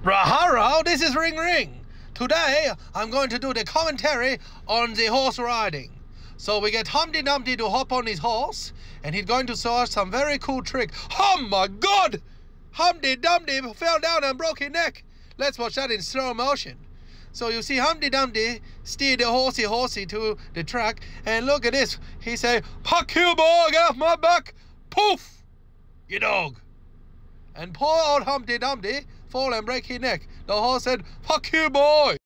Raharo, this is Ring Ring. Today, I'm going to do the commentary on the horse riding. So we get Humpty Dumpty to hop on his horse, and he's going to show us some very cool trick. Oh my God! Humpty Dumpty fell down and broke his neck. Let's watch that in slow motion. So you see Humpty Dumpty steer the horsey to the track, and look at this. He say, "Fuck you, boy, get off my back." Poof! You dog. And poor old Humpty Dumpty fall and break his neck. The horse said, "Fuck you, boy."